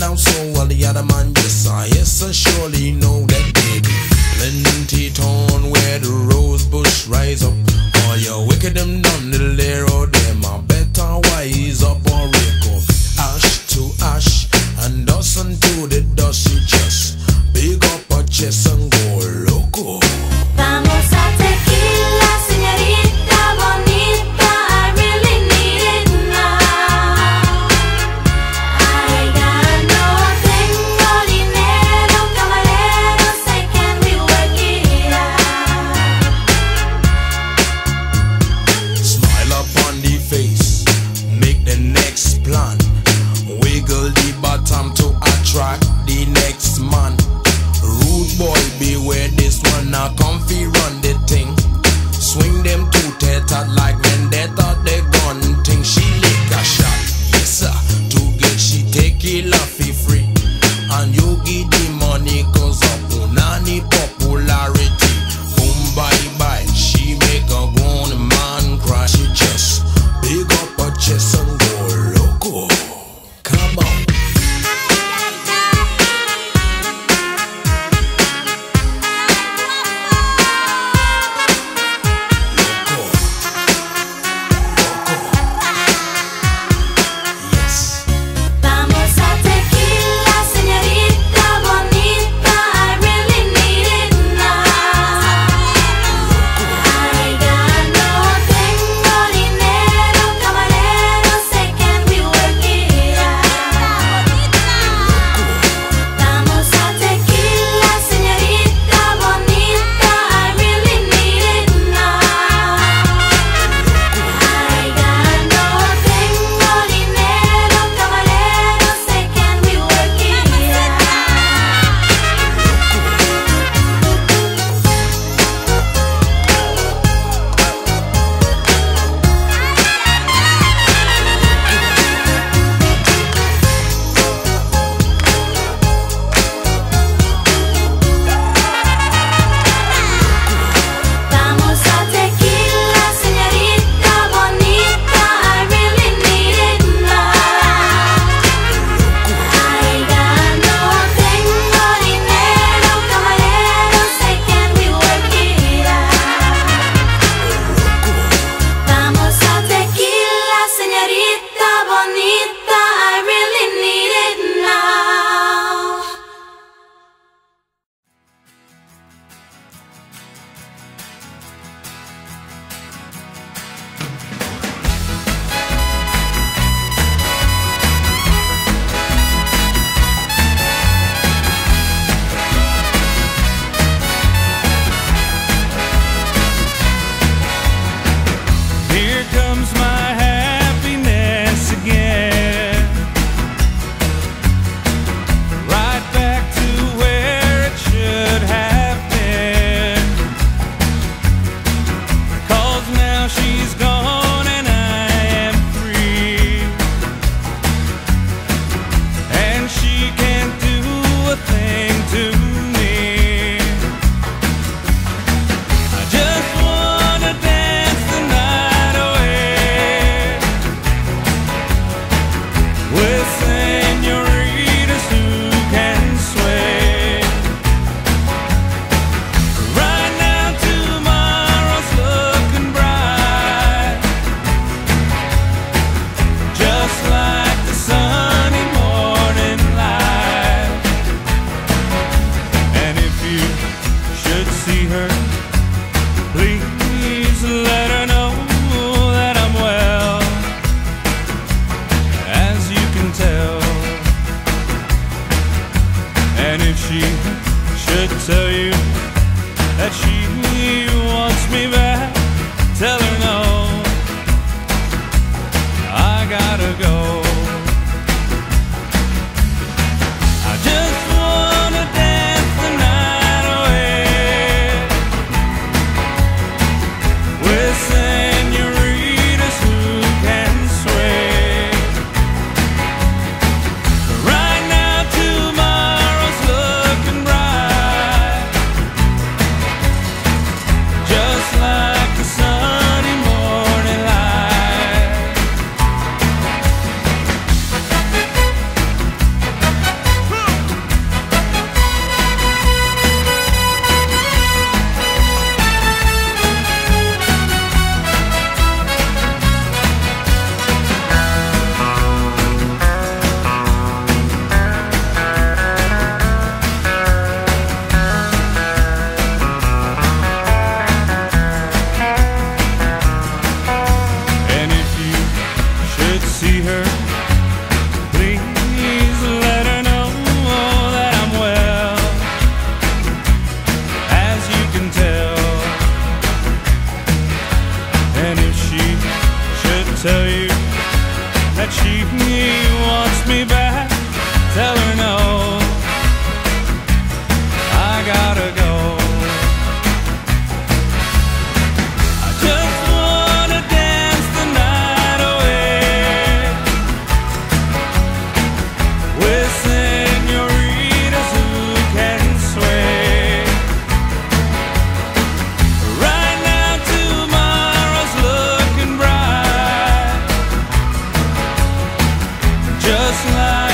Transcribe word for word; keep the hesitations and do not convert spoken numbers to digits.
down so well, the other man, yes, I, yes, I surely know that baby. Plenty town where the rose bush rise up. All your wicked them done, little there or them, I better wise up or wake up. Ash to ash, and dust unto the dust, you just big up a chest and go loco. Vamos a tequila, señorita bonita, I really need it now. I got no tengo dinero, camarero, say can we work it out? Smile upon the face, make the next plan. Wiggle the bottom to attract the next man. Rude boy, beware this one, now comfy run the thing. Swing them two tether like vendetta, they gun thing. She lick a shot, yes sir, to get she take it laffy free. And you give the money cause of punani popularity. Boom bye bye, she make a grown man cry. She just big up her chest and go loco. Come on. Vamos a tequila, señorita bonita, I really need it now. I got no tengo dinero, camarero, say can we work it out? Vamos a tequila, señorita bonita, I really need it now. I got no tengo dinero, camarero, say can we work it out? Vamos a tequila, señorita bonita, I really need it now. I got no tengo dinero, camarero, say can we work it out? Vamos a tequila, señorita bonita, I really need it now. Here comes my happiness again, right back to where it should have been. 'Cause now she's gone and I am free, and she can't do a thing to me. I just wanna dance the night away with senoritas who can sway. Right now tomorrow's looking bright, just like the sunny morning light. And if you should see her, please let her know that I'm well, as you can tell. And if she should tell you that she wants me back, tell her no, I gotta go. I just wanna dance the night away with senoritas who can sway. Right now tomorrow's looking bright, just like the sunny morning light. her, please let her know that I'm well. As you can tell, and if she should tell you that she wants me back, tell her no, I gotta go. I just wanna dance the night away with senoritas who can sway. Right now tomorrow's looking bright, just like